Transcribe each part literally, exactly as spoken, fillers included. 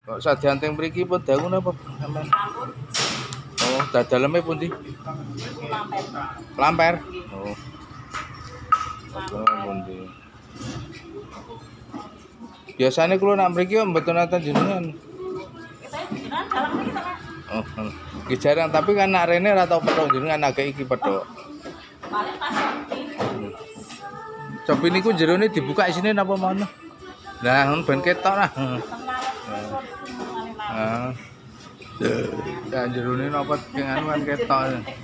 Kok sadean teng mriki pun dangu napa sampean? Oh, dadaleme pundi? Lamper. Oh. Pundi. Biasanya kula nak mriki mboten nonton jenengan. Oh, iki jarang tapi kan nak rene ora tau petok jenengan agak iki petok. Cobi niku jerone dibuka isine napa mana? Lah, ben ketok lah. Heeh. Ya jerone napa sing anu kan ketok.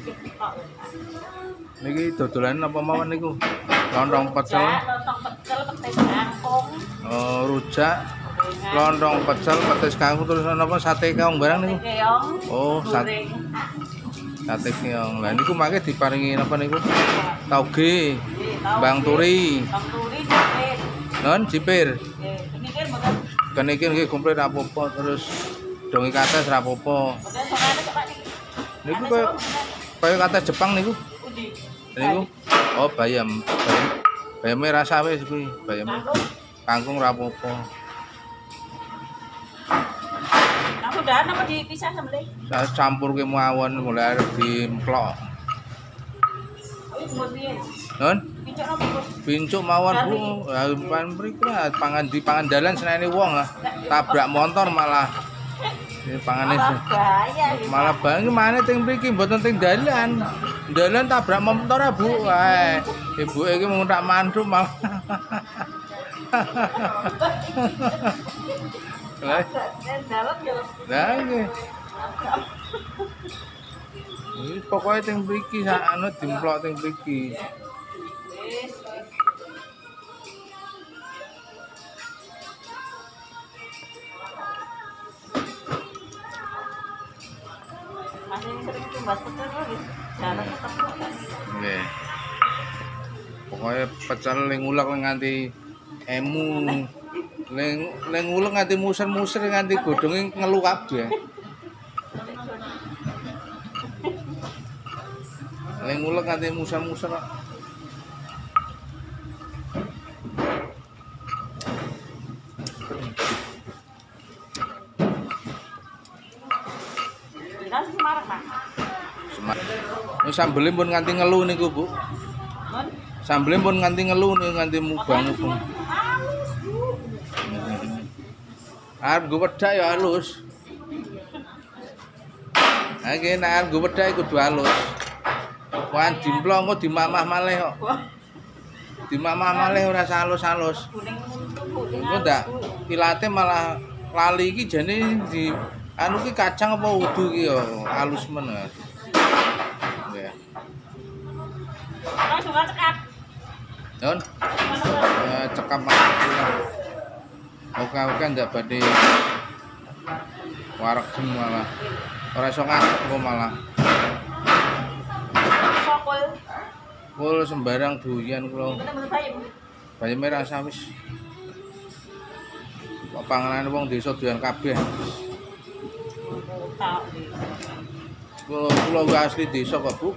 Niki dodolan napa mawon niku? Lontong pecel. Lontong pecel, petis kangkung. Oh, rujak. Lontong pecel, petis kangkung terus napa sate keong barang niku? Oh, sate. Sate keong. Lah niku mangke diparingi napa niku? Tauge. Bang turi. Bang turi jipir. Non jipir. Nggih, kenikir mboten. Kenikir nggih komplit rapopo terus dongi kates rapopo. Mboten songane kok Pak niki. Niku koyo koyo kates Jepang niku. Pundi? Niku. Oh, bayam. Bayam. Bayame rasa wis kuwi, bayame. Kangkung rapopo. Nah, udahan apa dipisah sembelih? Saya campur ke mawon mulai arep dimplok. Non? Pincuk napa, Bos? Pincuk mawon, Bu. Ya pan mriki pangan di pangan dalan senene wong ah. Tabrak motor malah. Ini pangane bahaya. malah banget mana teng mriki mboten teng dalan. Dalan tabrak motor ah, Bu. Wae. Ibuke iki mung tak mantuk malah. Lah, lah nggih. Iki pokoke teng mriki sak anu dimplok teng mriki. Masih sering tumbas pecel wis. Jalan tetep. Nggih. Pokoke pecel ning ulek nganti emu. Ning ning ulek nganti muser-muser nganti godhonge ngelu kabeh. Ning ulek nganti muser-muser kok. Dina Semarang, Pak. Semarang. Ini sambelé pun nganti ngelu niku, Bu. Mun Sambelé pun nganti ngelu niku nganti mubang-mubang. halus, Bu. Arep nggo wedhak ya halus. Ha iki nek arep nggo wedhak kudu halus. Wan dimplok engko dimamah malih kok. Dimamah malih ora halus-halus. Kuning kuning. Engko ndak pilate malah lali iki jane di anu ki kacang apa udu ki ya halus men. Nggih. Langsung cekap. Nun. Ya cekap malah. Oke-oke ndak badhe waregem malah. Ora iso ngasep kok malah. Sokul. Kul sembarang doyan kula. Bener-bener bayem. Bayeme rasa wis. Kok panganane wong desa doyan kabeh. Tak. Kula kula ku asli desa kok, Bu.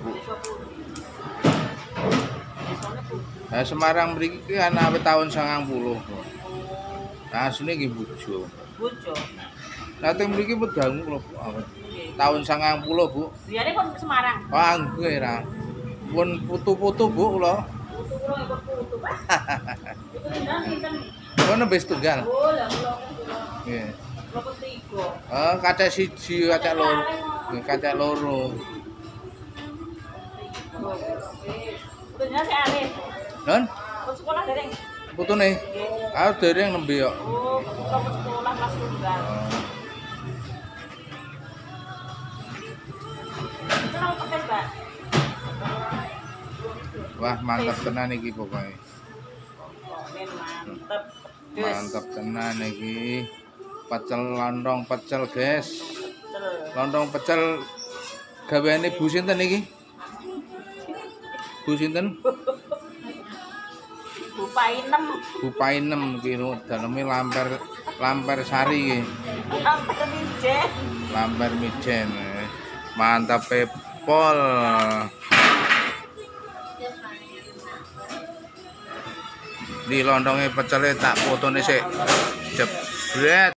Nah, Semarang mriki ki ana awit taun sangang puluh. Nah, asline nggih Bojo. Bojo. Nah, teng mriki pedangu kula, Bu. Awet. Taun sangang puluh, Bu. Biare pun Semarang. Wah, nggih ra. Pun putu-putu, Bu, kula. Putu kula ikut putu, Pak. Itu dina sinten? Kula nembe setunggal. Oh, lah kula kula. Nggih. Kula ketiga. Eh, kacek siji, kacek loro. Nggih, kacek loro. Putune sik alit. Nun, Pun sekolah dereng. putune. Ah, dereng nembe kok. Oh, kula pun sekolah kelas tunggal. Itu nang petis, Pak. Wah, mantap tenan iki pokoke. Pokoknya mantep. Pedes. Mantap tenan iki. Pecel lontong pecel, guys. Pecel. Lontong pecel gaweane Bu sinten iki? Bu sinten? Bu Painem. Bu Painem kira daleme lamper lamper sari iki. Lamper mijen. Lamper mijen. Mantap pol. Di lontongnya pecele tak fotone sik. Jebret.